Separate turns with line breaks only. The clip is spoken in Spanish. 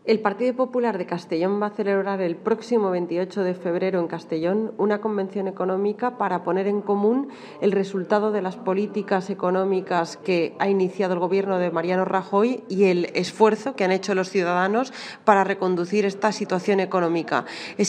El Partido Popular de Castellón va a celebrar el próximo 28 de febrero en Castellón una convención económica para poner en común el resultado de las políticas económicas que ha iniciado el gobierno de Mariano Rajoy y el esfuerzo que han hecho los ciudadanos para reconducir esta situación económica.